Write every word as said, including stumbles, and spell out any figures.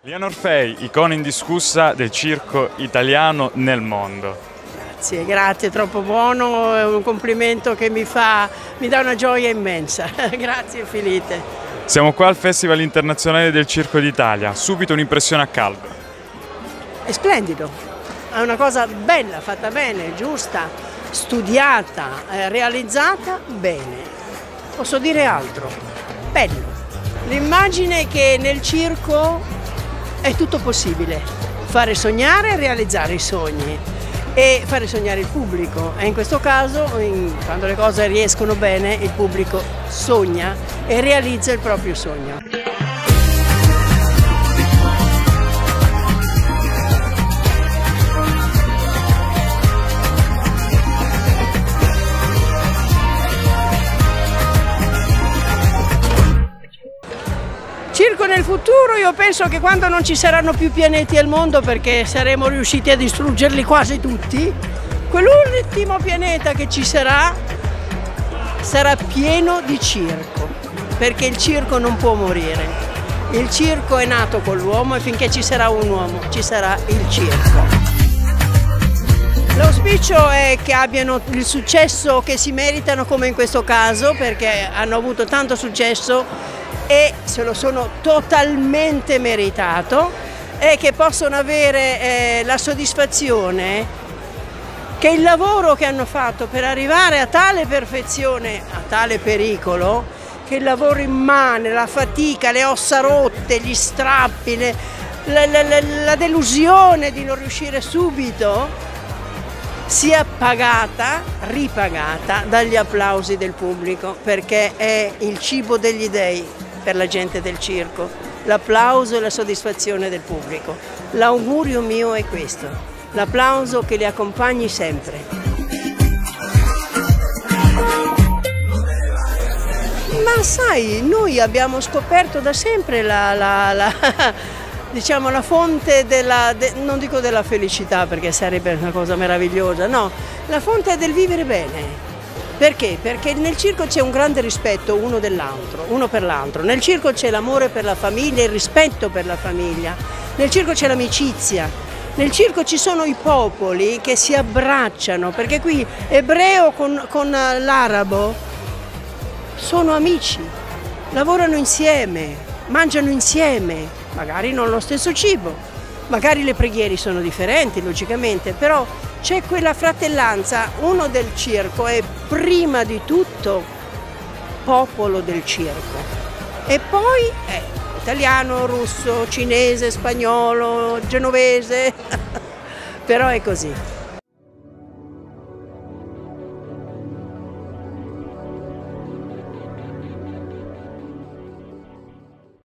Liana Orfei, icona indiscussa del circo italiano nel mondo. Grazie, grazie, troppo buono, è un complimento che mi fa, mi dà una gioia immensa. Grazie infinite. Siamo qua al Festival Internazionale del Circo d'Italia, subito un'impressione a caldo. È splendido, è una cosa bella, fatta bene, giusta, studiata, eh, realizzata bene. Posso dire altro? Bello. L'immagine che nel circo è tutto possibile, fare sognare e realizzare i sogni e fare sognare il pubblico, e in questo caso in, quando le cose riescono bene il pubblico sogna e realizza il proprio sogno. Circo nel futuro, io penso che quando non ci saranno più pianeti al mondo, perché saremo riusciti a distruggerli quasi tutti, quell'ultimo pianeta che ci sarà sarà pieno di circo, perché il circo non può morire. Il circo è nato con l'uomo e finché ci sarà un uomo ci sarà il circo. L'auspicio è che abbiano il successo che si meritano, come in questo caso, perché hanno avuto tanto successo e se lo sono totalmente meritato, e che possono avere eh, la soddisfazione che il lavoro che hanno fatto per arrivare a tale perfezione, a tale pericolo, che il lavoro immane, la fatica, le ossa rotte, gli strappi, le, la, la, la, la delusione di non riuscire subito, sia pagata, ripagata dagli applausi del pubblico, perché è il cibo degli dei per la gente del circo, l'applauso e la soddisfazione del pubblico. L'augurio mio è questo, l'applauso che li accompagni sempre. Ma sai, noi abbiamo scoperto da sempre la, la, la, diciamo, la fonte della, de, non dico della felicità perché sarebbe una cosa meravigliosa, no, la fonte del vivere bene. Perché? Perché nel circo c'è un grande rispetto uno dell'altro, uno per l'altro. Nel circo c'è l'amore per la famiglia, il rispetto per la famiglia. Nel circo c'è l'amicizia. Nel circo ci sono i popoli che si abbracciano, perché qui ebreo con, con l'arabo sono amici, lavorano insieme, mangiano insieme, magari non lo stesso cibo, magari le preghiere sono differenti, logicamente, però c'è quella fratellanza. Uno del circo è prima di tutto popolo del circo e poi è italiano, russo, cinese, spagnolo, genovese, però è così.